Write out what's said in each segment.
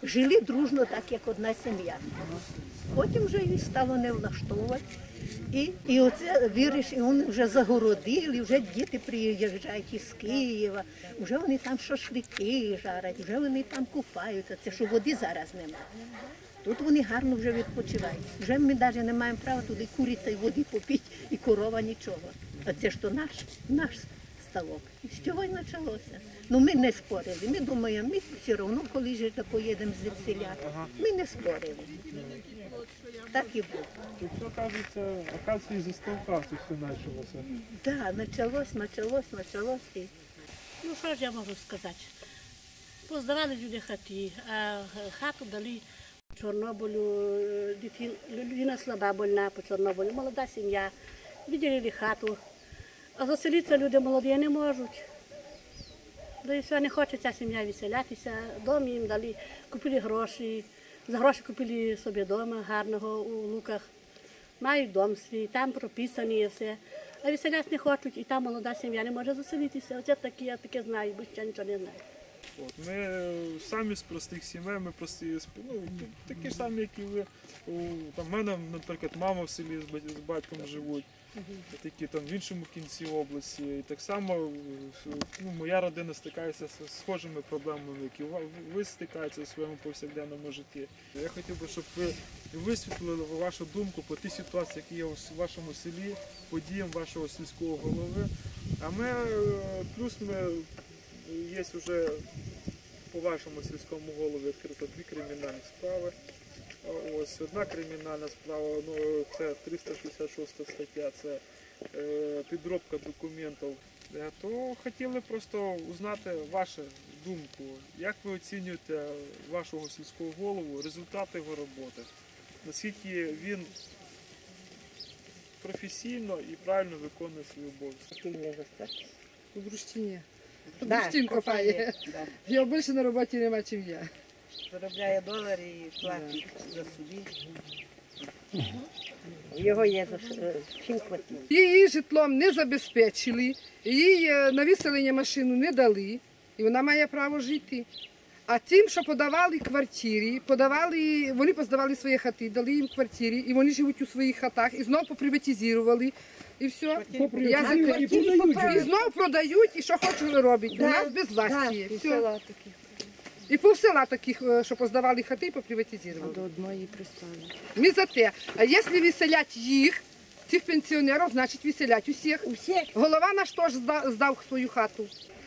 жили дружно так, як одна сім'я. Потім вже їх стало не влаштовувати. І оце віриш, і вони вже загородили, вже діти приїжджають із Києва, вже вони там шашлики жарять, вже вони там купаються. Це що води зараз немає. Тут вони гарно вже відпочивають. Вже ми навіть не маємо права туди куриця і води попити, і корова нічого. А це ж то наш ставок. І з цього й почалося. Ну ми не спорили. Ми думаємо, ми все одно, коли ж поїдемо звідсіля, ми не спорили. Так і було. Тобто, кажеться, оказується, із-за ставка це все почалося. Так, почалось. Ну, що ж я можу сказати? Поздавали люди хати, а хату дали по Чорнобилю, людина слаба, больна по Чорнобилю, молода сім'я, виділили хату. А заселитися люди молоді не можуть. Да і все, не хоче ця сім'я веселятися, дом їм дали, купили гроші, за гроші купили собі дома гарного у Луках. Мають дом свій, там прописані і все. А веселятися не хочуть, і там молода сім'я не може заселитися. Оце такі, я таке знаю, бо ще нічого не знаю. От, ми самі з простих сімей, ми прості, ну, такі ж самі, як і ви. Там, в мене, наприклад, мама в селі з батьком живуть, такі там в іншому кінці області. І так само моя родина стикається з схожими проблемами, які ви стикаєтеся у своєму повсякденному житті. Я хотів би, щоб ви висвітлили вашу думку по тій ситуації, які є у вашому селі, подіям вашого сільського голови. А ми, плюс є вже по вашому сільському голові відкрито 2 кримінальні справи. Ось одна кримінальна справа, ну, це 366 стаття, це підробка документів. То хотіли просто узнати вашу думку, як ви оцінюєте вашого сільського голову, результати його роботи, наскільки він професійно і правильно виконує свої обов'язки. У Брущині. Брущин копає. Його більше на роботі нема, чим я. Заробляє долари і платить за собі. Його є чим платити. Її житлом не забезпечили, їй на виселення машину не дали, і вона має право жити. А тим, що подавали квартири, вони поздавали свої хати, дали їм квартири, і вони живуть у своїх хатах, і знову поприватизували, і все. І знову продають, і що хочуть роблять. У нас без власті. І пів села таких, що поздавали хати і поприватизували. До одної пристали. Ми за те. А якщо виселять їх, цих пенсіонерів, значить виселять усіх. Голова наш теж здав свою хату.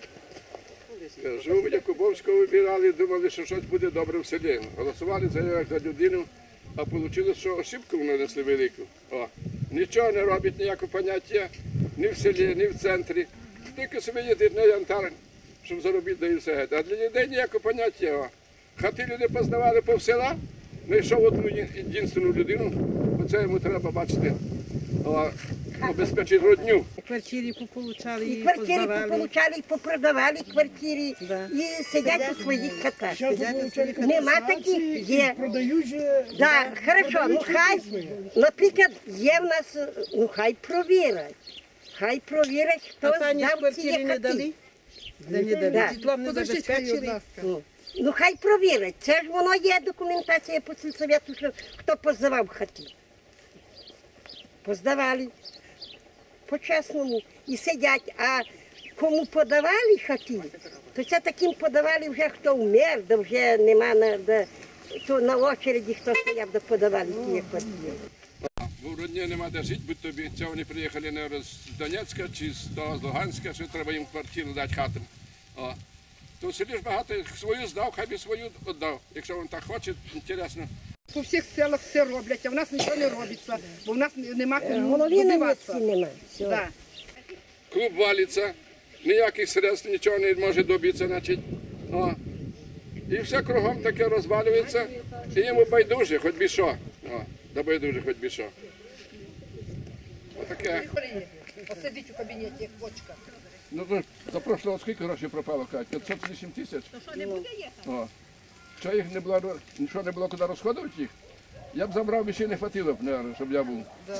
Живу Якубовського вибирали, думали, що щось буде добре в селі. Голосували за людину, а вийшло, що ошибку нанесли велику. Нічого не робить, ніякого поняття, ні в селі, ні в центрі. Тільки собі їдуть на янтар, щоб заробити, да і все. А для людей ніякого поняття. Хати люди познавали пів села, знайшов одну єдину людину, оце йому треба бачити. Обезпечити родню. Квартири пополучали і пополучали, і попродавали квартири, і сидять у своїх хатах. Нема таких, є. Продають же. Так, хорошо, ну хай, наприклад, є в нас, ну хай провірять. Хай провірять, хто здав ці хати. Житлом не забезпечили. Ну хай провірять, це ж воно є документація по сільсовету, що хто поздавав хати. Поздавали по-чесному і сидять, а кому подавали хати, то це таким подавали вже хто вмер, де вже нема то на очереді хто стояв, де подавали ті квартири. В родні нема де жити, будь тобі, це вони приїхали не з Донецька чи з Луганська, що треба їм квартиру дати хатам. То в селі ж багато свою здав, хай би свою віддав, якщо він так хоче, інтересно. По всіх селах все роблять, а в нас нічого не робиться, бо в нас нема кому Голові на добиватися. місці нема. Да. Клуб валиться, ніяких средств, нічого не може добитися, значить. І все кругом таке розвалюється, і йому байдуже, хоч би що. Да байдуже, хоч би що. Отаке. Посидіть у кабінеті, як почка. Ну, за прошлого скільки грошей пропало, Кать? 508 тисяч? То що, не буде їхати? Що їх не було, нічого не було куди розходувати їх? Я б забрав, ще не хватило б, наверное, щоб я був.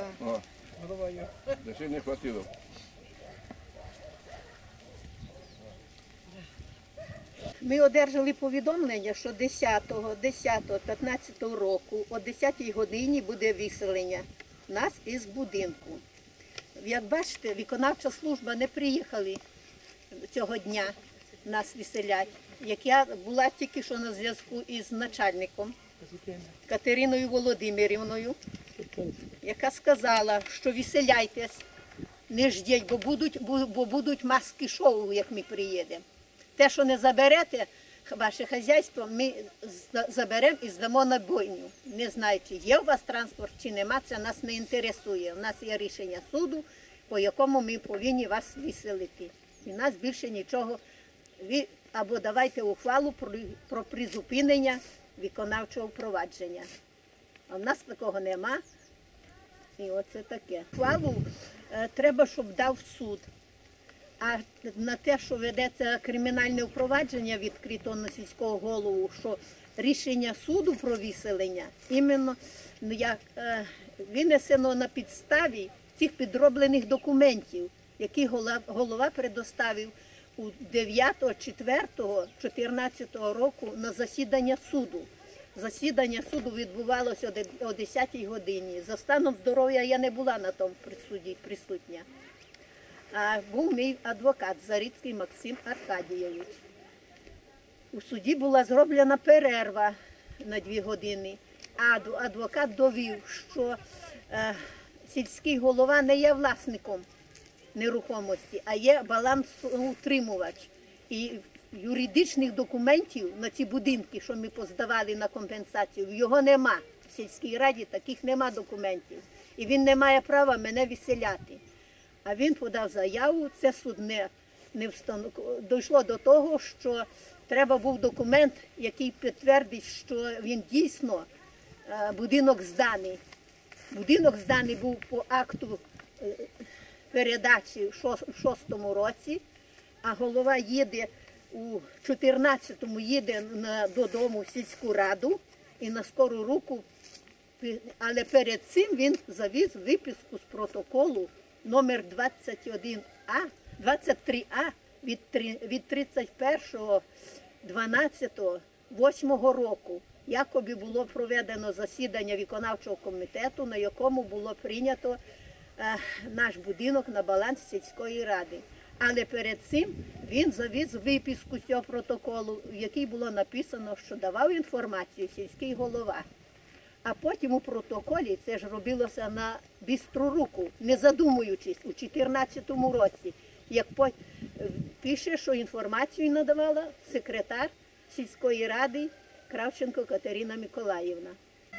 Ще не хватило. Ми одержали повідомлення, що 10-15 року о 10-й годині буде виселення нас із будинку. Як бачите, виконавча служба не приїхали цього дня нас виселять. Як я була тільки що на зв'язку із начальником Катериною Володимирівною, яка сказала, що виселяйтесь, не ждіть, бо будуть маски-шоу, як ми приїдемо. Те, що не заберете, ваше хазяйство, ми заберемо і здамо на бойню. Не знаю, чи є у вас транспорт, чи нема, це нас не інтересує. У нас є рішення суду, по якому ми повинні вас виселити. І нас більше нічого, ви або давайте ухвалу про призупинення виконавчого впровадження. А в нас такого нема. І оце таке. Ухвалу треба, щоб дав суд. А на те, що ведеться кримінальне впровадження відкрито на сільського голову, що рішення суду про виселення іменно винесено на підставі цих підроблених документів, які голова предоставив у 9.04.14 року на засідання суду. Засідання суду відбувалося о 10-й годині. За станом здоров'я я не була на тому присутня. А був мій адвокат Зарицький Максим Аркадійович. У суді була зроблена перерва на 2 години, а адвокат довів, що сільський голова не є власником нерухомості, а є балансоутримувач. І юридичних документів на ці будинки, що ми поздавали на компенсацію, його нема. В сільській раді таких нема документів. І він не має права мене виселяти. А він подав заяву, це суд не встановив. Дійшло до того, що треба був документ, який підтвердить, що він дійсно будинок зданий. Будинок зданий був по акту передачі в 6-му році, а голова їде у 14-му їде додому в сільську раду і на скору руку, але перед цим він завіз виписку з протоколу номер 23А від 31.12.8 року. Якоби було проведено засідання виконавчого комітету, на якому було прийнято наш будинок на баланс сільської ради. Але перед цим він завіз виписку з цього протоколу, в якій було написано, що давав інформацію сільський голова. А потім у протоколі, це ж робилося на бистру руку, не задумуючись, у 2014 році, як пише, що інформацію надавала секретар сільської ради Кравченко Катерина Миколаївна.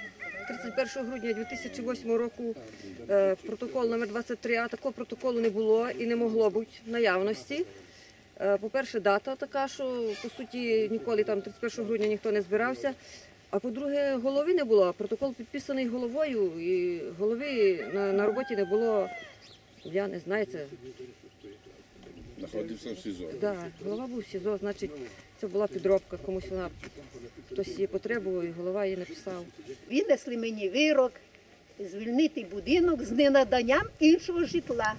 31 грудня 2008 року протокол номер 23А, такого протоколу не було і не могло бути в наявності. По-перше, дата така, що по суті ніколи там 31 грудня ніхто не збирався. А по-друге, голови не було. Протокол підписаний головою і голови на роботі не було, я не знаю, це... Знаходився в СІЗО. Так, голова був в СІЗО, значить це була підробка, комусь вона, хтось її потребував і голова її написав. Винесли мені вирок звільнити будинок з ненаданням іншого житла.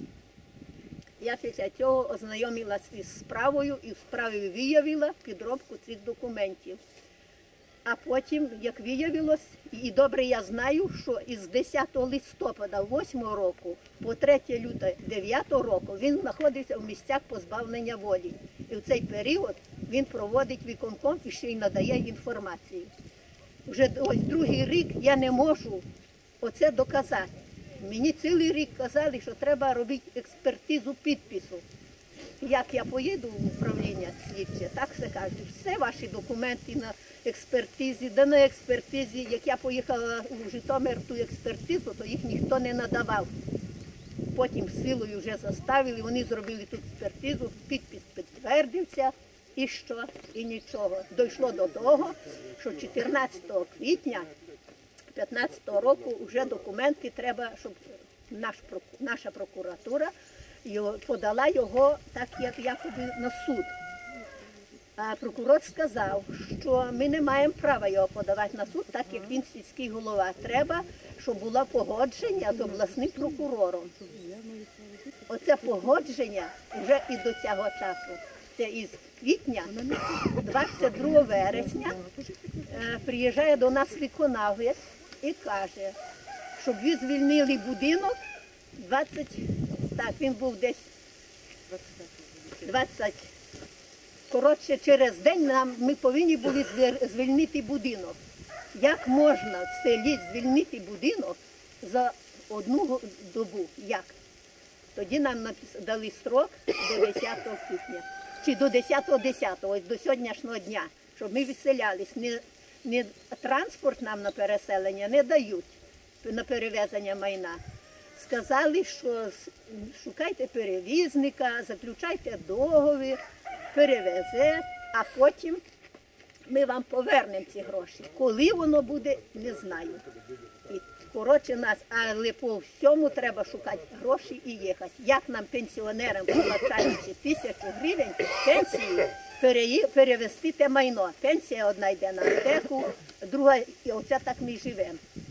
Я після цього ознайомилася із справою і в справі виявила підробку цих документів. А потім, як виявилось, і добре я знаю, що із 10 листопада 8 року по 3 лютого 9 року він знаходився в місцях позбавлення волі. І в цей період він проводить виконком і ще й надає інформацію. Вже ось другий рік я не можу оце доказати. Мені цілий рік казали, що треба робити експертизу підпису. Як я поїду в управління слідче, так все кажуть, все ваші документи на експертизі, де на експертизі, як я поїхала у Житомир ту експертизу, то їх ніхто не надавав. Потім силою вже заставили, вони зробили ту експертизу, підпис підтвердився, і що, і нічого. Дійшло до того, що 14 квітня 2015 року вже документи треба, щоб наша прокуратура подала його так, як якоби на суд. А прокурор сказав, що ми не маємо права його подавати на суд, так як він сільський голова. Треба, щоб було погодження з обласним прокурором. Оце погодження вже і до цього часу. Це із квітня, 22 вересня приїжджає до нас виконавець і каже, щоб ви звільнили будинок 20, так, він був десь 20, коротше, через день ми повинні були звільнити будинок. Як можна в селі звільнити будинок за одну добу? Як? Тоді нам дали строк до 10 квітня, чи до 10.10, ось до сьогоднішнього дня, щоб ми виселялись. Не транспорт нам на переселення не дають, на перевезення майна. Сказали, що шукайте перевізника, заключайте договір, перевезе, а потім ми вам повернемо ці гроші. Коли воно буде, не знаю. І, коротше, нас, але по всьому треба шукати гроші і їхати. Як нам, пенсіонерам, получаючи 1000 гривень пенсії, перевести те майно. Пенсія одна йде на аптеку, друга, і оце так ми живемо.